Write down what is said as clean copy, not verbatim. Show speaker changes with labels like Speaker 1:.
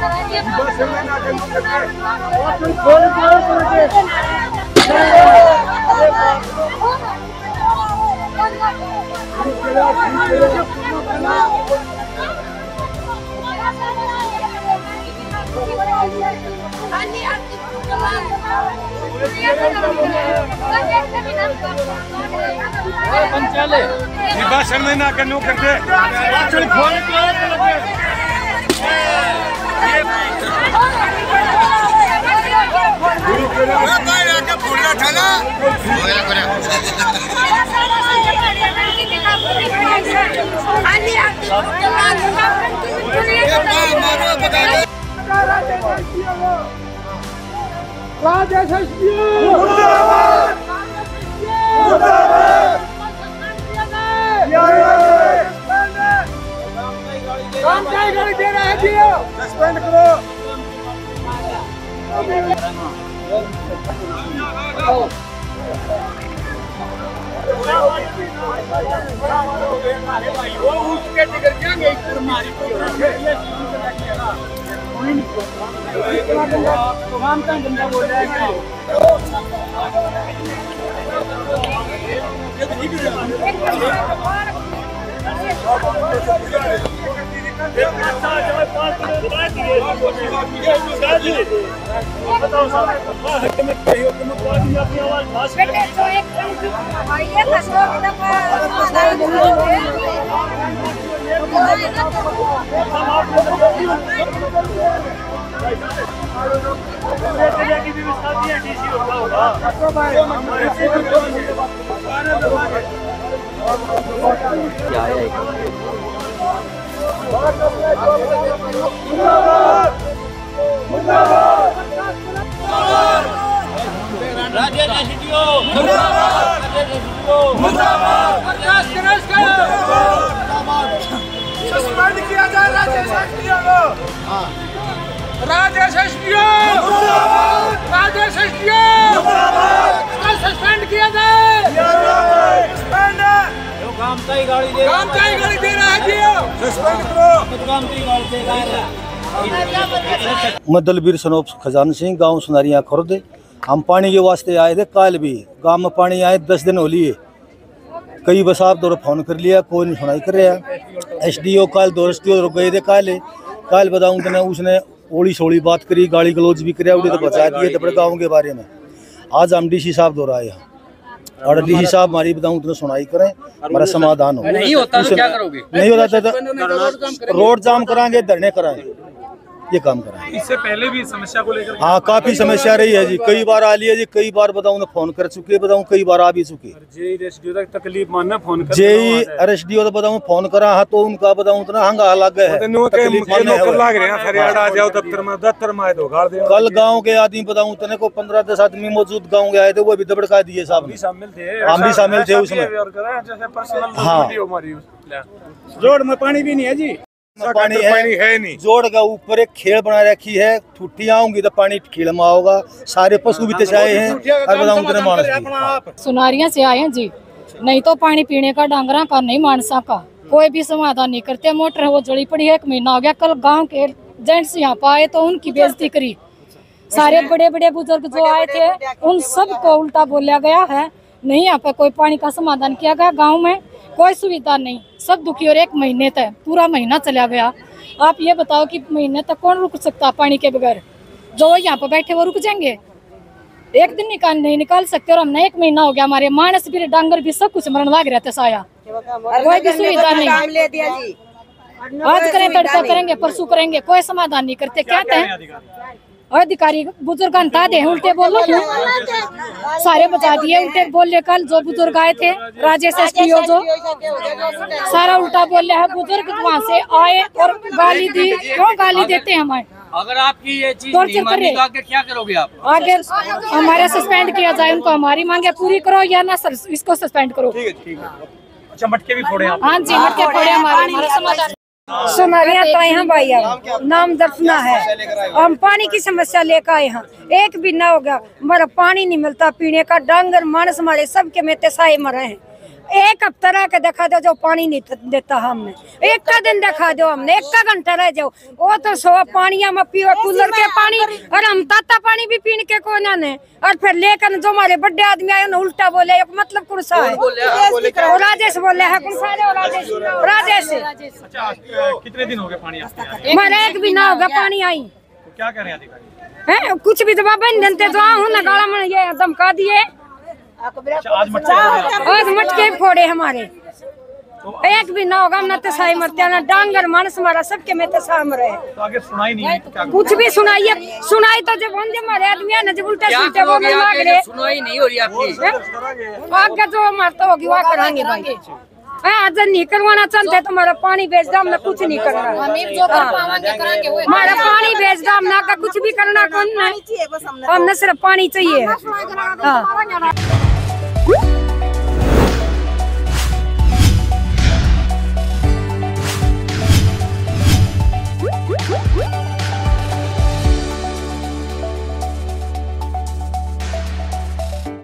Speaker 1: भाषण में ना करनो करते सस्पेंड करो। सस्पेंड किया जाए राजेश एसडीओ को। Rajesh SDO, Rajesh SDO suspend किया जाए। गाड़ी दे रहा है जी, सस्पेंड करो।
Speaker 2: मैं दलबीर सनोप खजान सिंह, गांव सुनारिया खुर्द। हम पानी के वास्ते आए थे। काल भी गांव में पानी आए 10 दिन हो लिए। कई बस आप दौर फोन कर लिया, कोई नहीं सुनाई कर रहा। एसडीओ काल दौर गए थे। काल बताऊँ तो उसने ओली सोली बात करी, गाली गलौज भी कराया, तो बचा दिए थे गाँव के बारे में। आज हम डीसी साहब दौर आए और डीसी साहब हमारी बताऊँ तो सुनाई करें, हमारा समाधान हो।
Speaker 3: नहीं होता तो क्या करोगे?
Speaker 2: नहीं होता तो रोड जाम कराएंगे, धरने कराएंगे, ये काम कराएंगे।
Speaker 1: इससे पहले भी समस्या को लेकर
Speaker 2: हाँ काफी समस्या रही है जी। कई बार आ लिया जी, कई बार बताऊँ तो फोन कर चुके, बताऊँ कई बार आ भी चुके।
Speaker 1: तकलीफ मानना फोन कर
Speaker 2: जेई एसडीओ तो बताऊँ फोन करा हाँ तो उनका बताऊँ तो हंगा लग गए। कल गाँव के आदमी बताऊँ तो को 15-10 आदमी मौजूद गाँव के आए थे, वो भी दबड़का दिए साहब। हम भी शामिल थे उसमें। हाँ
Speaker 1: रोड में पानी भी नहीं है जी,
Speaker 2: पानी है नहीं। जोड़ का ऊपर एक खेल बना रखी है, छुट्टी आऊंगी तो पानी खेल में आओगा। सारे पशु भी तचाए हैं और बताऊं
Speaker 4: सुनारिया से आए हैं जी। नहीं तो पानी पीने का डांगरा का नहीं, मानसा का कोई भी समाधान नहीं करते। मोटर वो जड़ी पड़ी है, 1 महीना हो गया। कल गांव के जेंट्स यहाँ पे आए तो उनकी बेइज्जती करी। सारे बड़े बड़े बुजुर्ग जो आए थे उन सबको उल्टा बोला गया है। नहीं यहाँ पे कोई पानी का समाधान किया गया। गाँव में कोई सुविधा नहीं, सब दुखी। और 1 महीने तक पूरा महीना चला गया। आप ये बताओ कि महीने तक कौन रुक सकता पानी के बगैर? जो यहाँ पे बैठे वो रुक जाएंगे? एक दिन नहीं निकाल सकते। और हमने 1 महीना हो गया, हमारे मानस भी डांगर भी सब कुछ मरण लग रहे थे। साया कोई भी सुविधा नहीं। आज करें तड़का करेंगे, परसों करेंगे, कोई समाधान नहीं करते। कहते हैं अधिकारी बुजुर्ग अंता दे, उल्टे बोलो। सारे बता दिए, उल्टे बोले। कल जो बुजुर्ग आए थे राजेश एसडीओ जो सारा उल्टा बोले है। बुजुर्ग वहाँ से आए और गाली दी। क्यों गाली देते हैं हमें?
Speaker 3: अगर आपकी ये चीज नहीं मानी तो आगे क्या करोगे आप?
Speaker 4: आगे हमारे सस्पेंड किया जाए, उनको हमारी मांगे पूरी करो या ना इसको सस्पेंड करो।
Speaker 1: ठीक है। अच्छा मटके भी फोड़े आप?
Speaker 4: हाँ जी मटके फोड़े। हमारा समाधान
Speaker 5: सुनारिया तो यहाँ भाई नाम दर्शना है। हम पानी की समस्या लेकर आए हैं। 1 महीना हो गया, हमारा पानी नहीं मिलता पीने का। डांगर मानस हमारे सबके में तेसाए मरे हैं। एक हफ्ता रह के दिखा दो जो पानी नहीं देता हमने, एक का दिन दिखा दो हमने, एक का घंटा रह जाओ वो तो सो पानी हम पियो कूलर के पानी, और हम ताता पानी भी पीने के को ने, और फिर लेकर जो हमारे बड़े आदमी आए उन्हें उल्टा बोले, मतलब कौन सा है राजेश बोले है, कौन सा राजेश।
Speaker 1: कितने दिन हो गए पानी
Speaker 5: हमारे एक भी ना होगा पानी आई,
Speaker 1: क्या कह रहे हैं अधिकारी
Speaker 5: है कुछ भी तो बाबा नहीं देते, तो हूँ ना गाला में ये धमका दिए,
Speaker 1: आज
Speaker 5: मटके फोड़े हमारे, एक भी ना होगा ना तो साई मरते ना डांगर मानस हमारा सबके में तो साम रहे,
Speaker 1: तो आगे सुनाई नहीं है तो क्या
Speaker 5: कुछ भी सुनाइए, सुनाई तो जब हम हमारे आदमी है ना जब उल्टे सुलटे बोलने मांग रहे,
Speaker 3: सुनाई नहीं हो रही आपकी,
Speaker 5: आगे जो हमारा होगी वहाँ कराएंगे भाई, आज नहीं करवाना चाहते तो हमारा पानी बेच दो, हमने कुछ नहीं करना, हमारा पानी बेच दो, हमने का कुछ भी करना कौन, हमने सिर्फ पानी चाहिए।